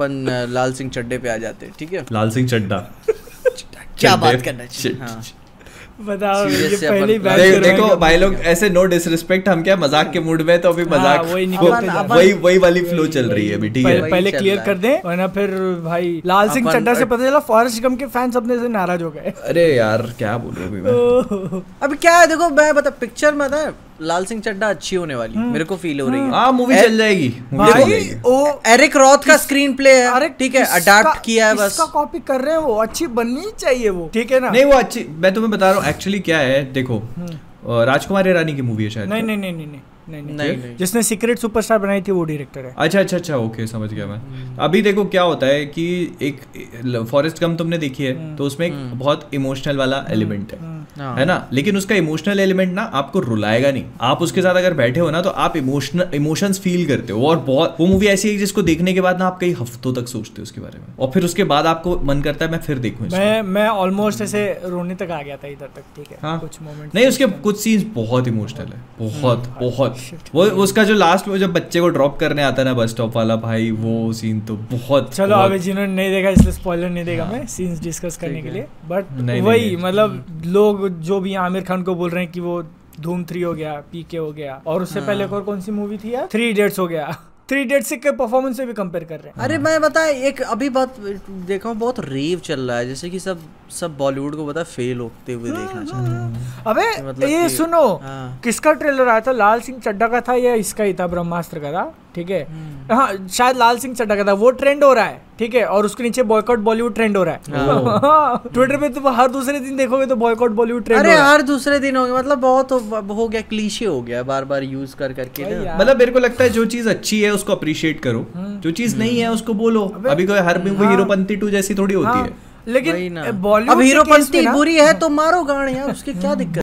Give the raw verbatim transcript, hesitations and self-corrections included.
अपन लाल सिंह चड्डे पे आ जाते हैं, ठीक है? लाल सिंह चड्डा क्या बात करना चाहिए? हाँ। बताओ ये से पहले ही अपन- बात दे, कर रहे हैं देखो कि- भाई लोग ऐसे नो डिसरिस्पेक्ट, हम क्या मजाक के मूड में, तो अभी मजाक हाँ, वही वो- निकलते जा रहे वही वही वाली फ्लो चल रही है अभी, ठीक पहले, है? पहले चल क्लियर रहा कर दें, वरना फिर भाई लाल सिंह अपन- चड्डा से पता चला फॉरेस्ट गम के फैंस अपने से नाराज हो गए। अरे यार क्या बोलूं अभी मैं। ओह, अभी क्या है, देखो मैं बता पिक्चर में था लाल सिंह चड्डा अच्छी होने वाली, मेरे को फील हो रही है। हाँ मूवी चल जाएगी, movie चल भाई जाएगी। ओ एरिक रॉथ का स्क्रीन प्ले है, अरे ठीक है, किसका- अडैप्ट किया है बस। किसका कॉपी कर रहे हैं, वो अच्छी बननी चाहिए वो, ठीक है ना? नहीं वो अच्छी, मैं तुम्हें बता रहा हूँ एक्चुअली क्या है, देखो अ, राजकुमार ईरानी की मूवी है शायद। नहीं नहीं नहीं नहीं नहीं नहीं नहीं नहीं नहीं जिसने सीक्रेट सुपरस्टार बनाई थी वो डायरेक्टर है। अच्छा अच्छा अच्छा ओके समझ गया मैं। अभी देखो क्या होता है कि एक फॉरेस्ट गम तुमने देखी है तो उसमें एक बहुत इमोशनल वाला एलिमेंट है हाँ। है ना, लेकिन उसका इमोशनल एलिमेंट ना आपको रुलाएगा नहीं। आप उसके साथ अगर बैठे हो ना तो आप इमोशनल इमोशंस फील करते हो, और बहुत वो मूवी ऐसी है जिसको देखने के बाद ना आप कई हफ्तों तक सोचते हो उसके बारे में, और फिर उसके बाद आपको मन करता है मैं फिर देखूं इसको। मैं मैं ऑलमोस्ट ऐसे रोने तक आ गया था इधर तक, ठीक है? हाँ। कुछ मोमेंट नहीं उसके कुछ सीन्स बहुत इमोशनल है, बहुत बहुत। वो उसका जो लास्ट में जब बच्चे को ड्रॉप करने आता है ना बस स्टॉप वाला, भाई वो सीन तो बहुत। चलो बहुत- अभी जिन्होंने नहीं देखा इसलिए स्पॉइलर नहीं देगा मैं सीन्स डिस्कस करने के लिए, बट नहीं, नहीं, वही नहीं। मतलब लोग जो भी आमिर खान को बोल रहे हैं कि वो धूम थ्री हो गया, पीके हो गया, और उससे पहले एक और कौन सी मूवी थी यार, थ्री इडियट्स हो गया। थ्री इडियट्स के परफॉर्मेंस से भी कंपेयर कर रहे हैं। अरे मैं बता एक अभी बात देखा हूँ, बहुत रेव चल रहा है, जैसे कि सब सब बॉलीवुड को पता फेल होते हुए देखना चाहते हैं। अबे मतलब ये कि- सुनो, हाँ। किसका ट्रेलर आया था? लाल सिंह चड्डा का था या इसका ही था, ब्रह्मास्त्र का था, ठीक है? हाँ शायद लाल सिंह चड्डा का था, वो ट्रेंड हो रहा है, ठीक है? और उसके नीचे बॉयकॉट बॉलीवुड ट्रेंड हो रहा है। ट्विटर पे तुम हर दूसरे दिन देखोगे तो बॉयकॉट बॉलीवुड ट्रेंड हो अरे रहा है। हर दूसरे दिन हो गया, मतलब बहुत हो, हो गया, क्लीशे हो गया, बार बार यूज कर करके वही ना। यार। मतलब मेरे को लगता है जो चीज अच्छी है उसको अप्रिशिएट करो, जो चीज नहीं है उसको बोलो। अभी कोई हर मूवी हाँ। हीरोपंती टू जैसी थोड़ी होती हाँ, है। वही लेकिन ना। बॉलीवुड अब के केस में हीरोपंती ना- बुरी है तो मारो गाड़ यार, उसकी क्या दिक्कत।